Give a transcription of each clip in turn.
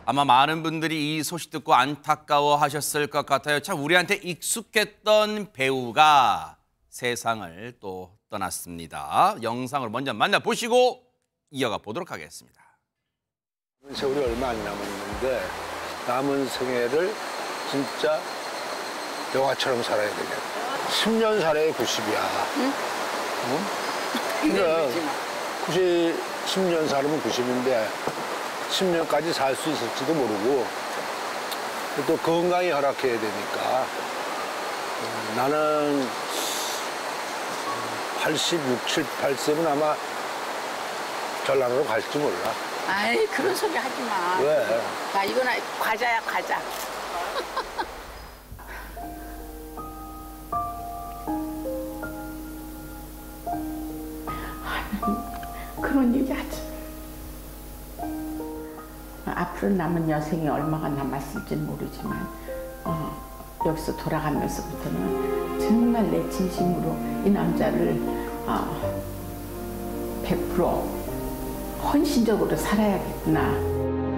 아마 많은 분들이 이 소식 듣고 안타까워하셨을 것 같아요. 참 우리한테 익숙했던 배우가 세상을 또 떠났습니다. 영상을 먼저 만나보시고 이어가 보도록 하겠습니다. 세월이 얼마 안 남았는데 남은 생애를 진짜 영화처럼 살아야 되겠다. 10년 살아야 90이야. 응? 그러니까 10년 살면 90인데 10년까지 살 수 있을지도 모르고 또 건강이 허락해야 되니까 나는 86, 7, 8세면 아마 전라도로 갈지 몰라. 아이, 그런 소리 하지 마. 왜? 야, 이건 과자야, 과자. 그런 얘기 하지. 앞으로 남은 여생이 얼마가 남았을지는 모르지만 여기서 돌아가면서부터는 정말 내 진심으로 이 남자를 100% 헌신적으로 살아야겠구나.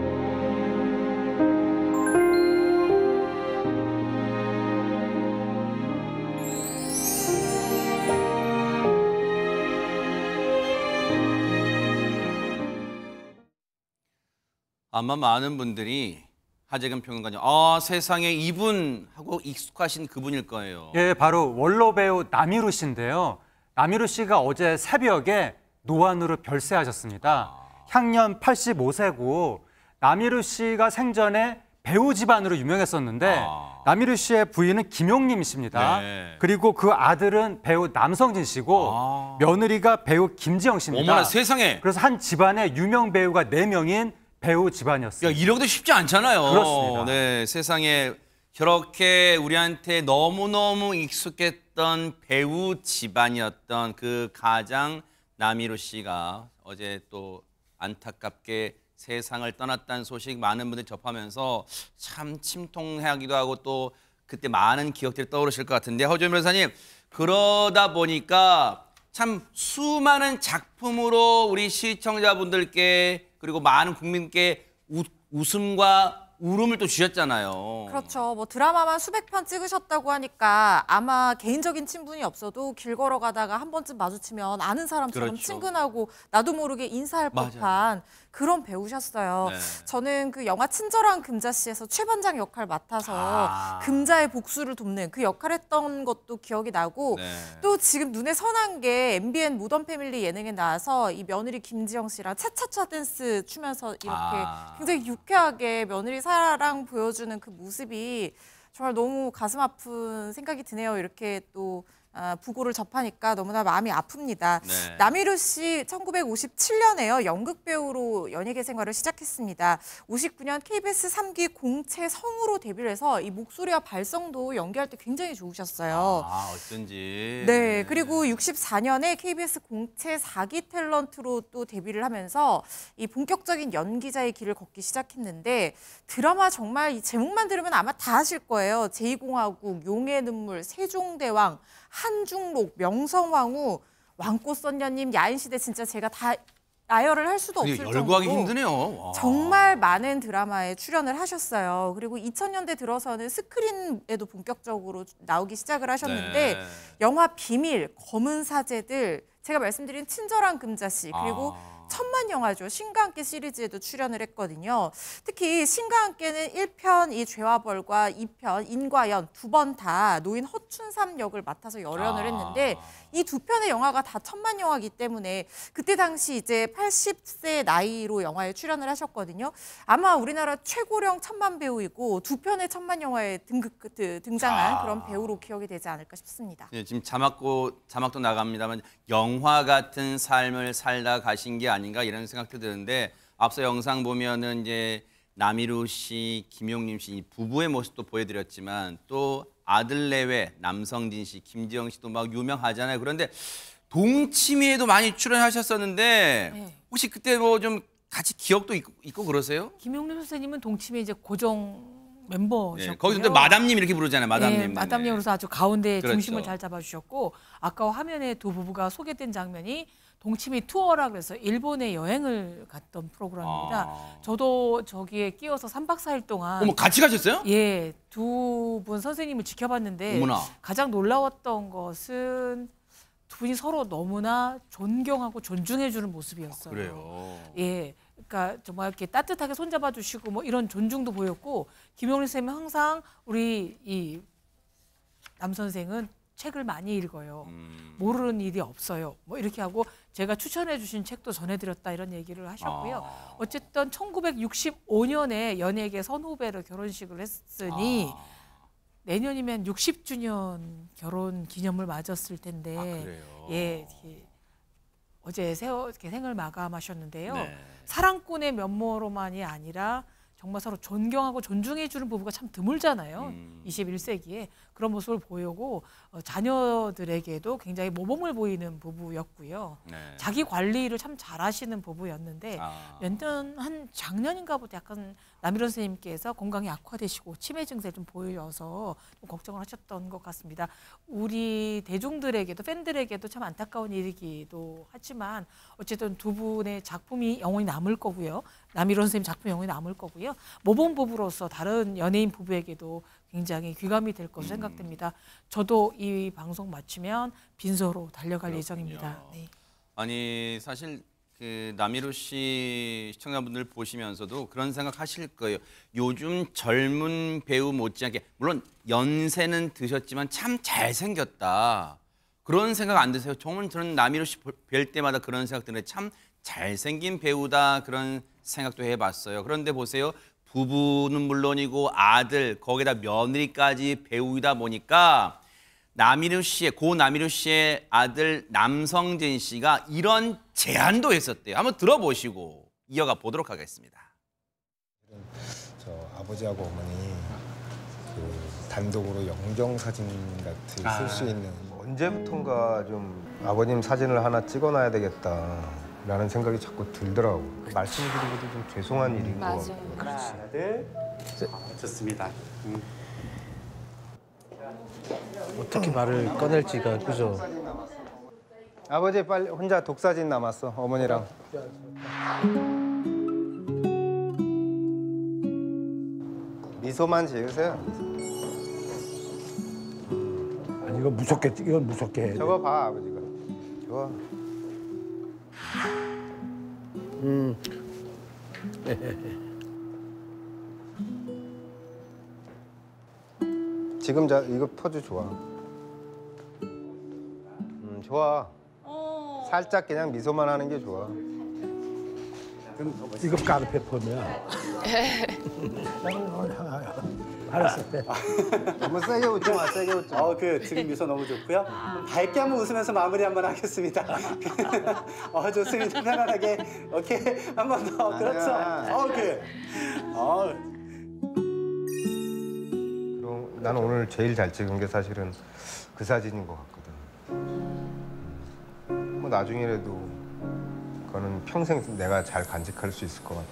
아마 많은 분들이 하재근 평론가님, 세상에 이분하고 익숙하신 그분일 거예요. 예, 바로 원로 배우 남희루 씨인데요. 남희루 씨가 어제 새벽에 노안으로 별세하셨습니다. 향년 85세고 남희루 씨가 생전에 배우 집안으로 유명했었는데 남희루 씨의 부인은 김용림 씨입니다. 네. 그리고 그 아들은 배우 남성진 씨고 며느리가 배우 김지영 씨입니다. 어머나 세상에. 그래서 한 집안에 유명 배우가 4명인 배우 집안이었어요. 야, 이런 것도 쉽지 않잖아요. 그렇습니다. 네, 세상에 저렇게 우리한테 너무너무 익숙했던 배우 집안이었던 그 가장 남희루 씨가 어제 또 안타깝게 세상을 떠났다는 소식 많은 분들이 접하면서 참 침통하기도 하고 또 그때 많은 기억들이 떠오르실 것 같은데, 허주연 변호사님, 그러다 보니까 참 수많은 작품으로 우리 시청자분들께 그리고 많은 국민께 웃음과 울음을 또 주셨잖아요. 그렇죠. 뭐 드라마만 수백 편 찍으셨다고 하니까 아마 개인적인 친분이 없어도 길 걸어가다가 한 번쯤 마주치면 아는 사람처럼 그렇죠. 친근하고 나도 모르게 인사할 법한 그런 배우셨어요. 네. 저는 그 영화 친절한 금자씨에서 최반장 역할 맡아서 금자의 복수를 돕는 그 역할 했던 것도 기억이 나고 네. 또 지금 눈에 선한 게 MBN 모던 패밀리 예능에 나와서 이 며느리 김지영 씨랑 차차차 댄스 추면서 이렇게 굉장히 유쾌하게 며느리 사랑 보여주는 그 모습이 정말 너무 가슴 아픈 생각이 드네요. 이렇게 또 부고를 접하니까 너무나 마음이 아픕니다. 네. 남희루 씨 1957년에요. 연극 배우로 연예계 생활을 시작했습니다. 59년 KBS 3기 공채 성우로 데뷔를 해서 이 목소리와 발성도 연기할 때 굉장히 좋으셨어요. 어쩐지. 네, 그리고 64년에 KBS 공채 4기 탤런트로 또 데뷔를 하면서 이 본격적인 연기자의 길을 걷기 시작했는데 드라마 정말 이 제목만 들으면 아마 다 아실 거예요. 제2공화국, 용의 눈물, 세종대왕, 한중록, 명성황후, 왕꽃선녀님, 야인시대 진짜 제가 다 나열을 할 수도 없을 정도로 열거하기 힘드네요. 정말 많은 드라마에 출연을 하셨어요. 그리고 2000년대 들어서는 스크린에도 본격적으로 나오기 시작을 하셨는데 네. 영화 비밀, 검은 사제들, 제가 말씀드린 친절한 금자씨, 그리고 천만 영화죠. 신과 함께 시리즈에도 출연을 했거든요. 특히 신과 함께는 1편 이 죄와 벌과 2편 인과연 두 번 다 노인 허춘삼 역을 맡아서 열연을 했는데 이 두 편의 영화가 다 천만 영화이기 때문에 그때 당시 이제 80세 나이로 영화에 출연을 하셨거든요. 아마 우리나라 최고령 천만 배우이고 두 편의 천만 영화에 등장한 그런 배우로 기억이 되지 않을까 싶습니다. 네, 지금 자막도 나갑니다만 영화 같은 삶을 살다 가신 게 아닌가 이런 생각도 드는데 앞서 영상 보면은 이제 남희루 씨, 김용림 씨 이 부부의 모습도 보여드렸지만 또 아들 내외 남성진 씨, 김지영 씨도 막 유명하잖아요. 그런데 동치미에도 많이 출연하셨었는데 혹시 그때 뭐 좀 같이 기억도 있고 그러세요? 김용림 선생님은 동치미 이제 고정 멤버셨고요. 네, 거기서 또 마담님 이렇게 부르잖아요. 마담님. 네, 마담님으로서 아주 가운데 그렇죠. 중심을 잘 잡아주셨고 아까 화면에 두 부부가 소개된 장면이 동치미 투어라 그래서 일본에 여행을 갔던 프로그램입니다. 아. 저도 저기에 끼어서 3박 4일 동안 어머 같이 가셨어요? 예, 두 분 선생님을 지켜봤는데 어머나. 가장 놀라웠던 것은 두 분이 서로 너무나 존경하고 존중해주는 모습이었어요. 그래요. 예, 그러니까 정말 이렇게 따뜻하게 손잡아 주시고 뭐 이런 존중도 보였고 김용림 선생님은 항상 우리 이 남 선생은 책을 많이 읽어요. 모르는 일이 없어요. 뭐 이렇게 하고 제가 추천해 주신 책도 전해드렸다 이런 얘기를 하셨고요. 어쨌든 1965년에 연예계 선후배로 결혼식을 했으니 내년이면 60주년 결혼 기념을 맞았을 텐데 그래요? 예, 어제 생을 마감하셨는데요. 네. 사랑꾼의 면모로만이 아니라 정말 서로 존경하고 존중해주는 부부가 참 드물잖아요. 21세기에 그런 모습을 보이고 자녀들에게도 굉장히 모범을 보이는 부부였고요. 네. 자기 관리를 참 잘하시는 부부였는데 몇 년 한 작년인가부터 약간 남일원 선생님께서 건강이 악화되시고 치매 증세를 좀 보여서 좀 걱정을 하셨던 것 같습니다. 우리 대중들에게도 팬들에게도 참 안타까운 일이기도 하지만 어쨌든 두 분의 작품이 영원히 남을 거고요. 남일원 선생님 작품이 영원히 남을 거고요. 모범 부부로서 다른 연예인 부부에게도 굉장히 귀감이 될 것으로 생각됩니다. 저도 이 방송 마치면 빈소로 달려갈 예정입니다. 네. 아니 사실 그 남희로 씨 시청자분들 보시면서도 그런 생각하실 거예요. 요즘 젊은 배우 못지않게 물론 연세는 드셨지만 참 잘생겼다. 그런 생각 안 드세요? 정말 저는 남희로 씨 뵐 때마다 그런 생각 드는데 참 잘생긴 배우다 그런 생각도 해봤어요. 그런데 보세요. 부부는 물론이고 아들 거기다 며느리까지 배우이다 보니까 남희로 씨의 고 남희로 씨의 아들 남성진 씨가 이런 제안도 했었대요. 한번 들어보시고 이어가 보도록 하겠습니다. 저 아버지하고 어머니 그 단독으로 영정 사진 같은 쓸 수 있는 언제부턴가 좀 아버님 사진을 하나 찍어놔야 되겠다라는 생각이 자꾸 들더라고. 말씀드리기도 좀 죄송한 일인 것 같고. 하나, 둘, 좋습니다. 어떻게 말을 꺼낼지가 그죠. 아버지 빨리 혼자 독사진 남았어 어머니랑. 미소만 지으세요. 아니 이건 무섭게 해야 돼. 저거 봐 아버지가. 좋아. 지금 이거 포즈 좋아. 좋아. 살짝 그냥 미소만 하는 게 좋아. 이거 까르페퍼면. 알았어. 너무 세게 웃지 마, 세게 웃지 마. 지금 미소 너무 좋고요. 밝게 한번 웃으면서 마무리 한번 하겠습니다. 좋습니다. 편안하게. 오케이. 한 번 더. 그렇죠. 그럼 나는 오늘 제일 잘 찍은 게 사실은 그 사진인 것 같거든. 뭐 나중에라도 그거는 평생 내가 잘 간직할 수 있을 것 같아.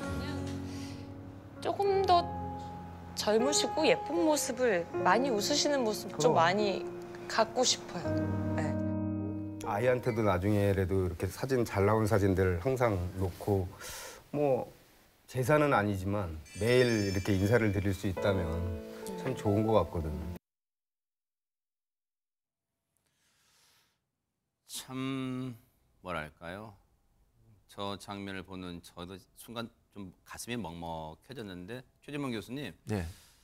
조금 더 젊으시고 예쁜 모습을 많이 웃으시는 모습 좀 그럼. 많이 갖고 싶어요. 네. 아이한테도 나중에라도 이렇게 사진 잘 나온 사진들 항상 놓고 뭐 재산은 아니지만 매일 이렇게 인사를 드릴 수 있다면 참 좋은 것 같거든. 참 뭐랄까요? 저 장면을 보는 저도 순간 좀 가슴이 먹먹해졌는데 최재문 교수님, 네.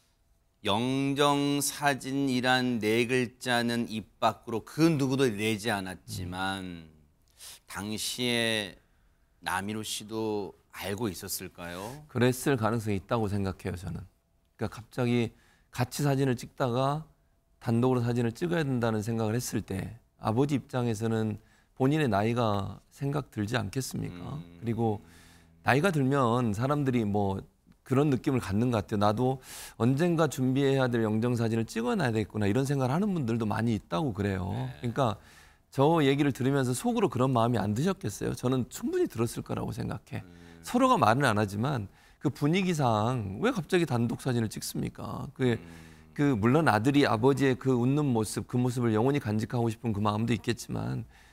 영정 사진이란 네 글자는 입 밖으로 그 누구도 내지 않았지만 당시에 남희로 씨도 알고 있었을까요? 그랬을 가능성이 있다고 생각해요, 저는. 그러니까 갑자기 같이 사진을 찍다가 단독으로 사진을 찍어야 된다는 생각을 했을 때 아버지 입장에서는 본인의 나이가 생각 들지 않겠습니까? 그리고 나이가 들면 사람들이 뭐 그런 느낌을 갖는 것 같아요. 나도 언젠가 준비해야 될 영정 사진을 찍어놔야 되겠구나 이런 생각을 하는 분들도 많이 있다고 그래요. 그러니까 저 얘기를 들으면서 속으로 그런 마음이 안 드셨겠어요. 저는 충분히 들었을 거라고 생각해. 서로가 말은 안 하지만 그 분위기상 왜 갑자기 단독 사진을 찍습니까? 물론 아들이 아버지의 그 웃는 모습, 그 모습을 영원히 간직하고 싶은 그 마음도 있겠지만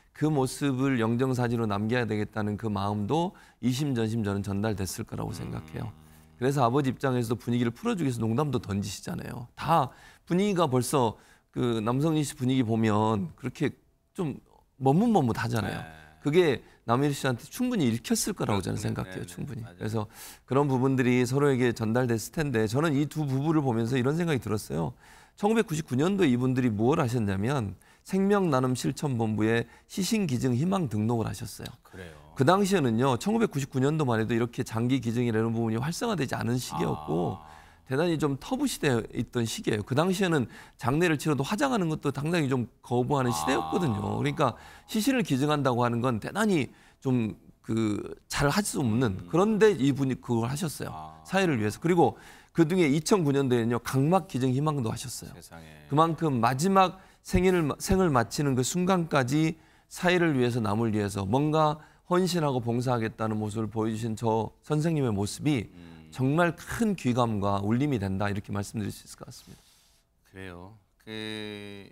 그 모습을 영정사진으로 남겨야 되겠다는 그 마음도 이심전심 저는 전달됐을 거라고 생각해요. 그래서 아버지 입장에서도 분위기를 풀어주기 위해서 농담도 던지시잖아요. 다 분위기가 벌써 그 남성희 씨 분위기 보면 그렇게 좀 머뭇머뭇하잖아요. 그게 남희루 씨한테 충분히 읽혔을 거라고 저는 생각해요. 충분히. 그래서 그런 부분들이 서로에게 전달됐을 텐데 저는 이 두 부부를 보면서 이런 생각이 들었어요. 1999년도에 이분들이 뭘 하셨냐면 생명나눔실천본부에 시신기증희망 등록을 하셨어요. 그래요. 그 당시에는요. 1999년도만 해도 이렇게 장기기증이라는 부분이 활성화되지 않은 시기였고 대단히 좀 터부시대에 있던 시기예요. 그 당시에는 장례를 치러도 화장하는 것도 상당히 좀 거부하는 시대였거든요. 그러니까 시신을 기증한다고 하는 건 대단히 좀 잘 할 수 없는 그런데 이분이 그걸 하셨어요. 사회를 위해서. 그리고 그 중에 2009년도에는요. 각막 기증 희망도 하셨어요. 세상에. 그만큼 마지막 생을 마치는 그 순간까지 사회를 위해서 남을 위해서 뭔가 헌신하고 봉사하겠다는 모습을 보여주신 저 선생님의 모습이 정말 큰 귀감과 울림이 된다 이렇게 말씀드릴 수 있을 것 같습니다. 그래요. 그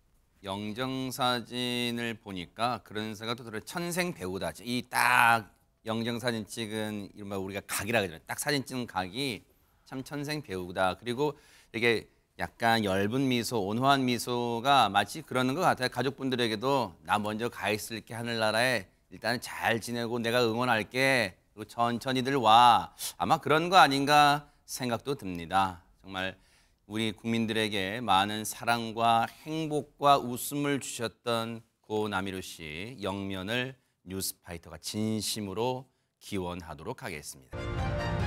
영정사진을 보니까 그런 생각도 들어요. 천생 배우다. 이 딱 영정사진 찍은 이른바 우리가 각이라 그러잖아요. 딱 사진 찍은 각이 참 천생 배우다. 그리고 이게 약간 엷은 미소, 온화한 미소가 마치 그러는 것 같아요. 가족분들에게도 나 먼저 가 있을게 하늘나라에 일단 잘 지내고 내가 응원할게. 그리고 천천히들 와. 아마 그런 거 아닌가 생각도 듭니다. 정말 우리 국민들에게 많은 사랑과 행복과 웃음을 주셨던 고 남희루 씨 영면을 뉴스파이터가 진심으로 기원하도록 하겠습니다.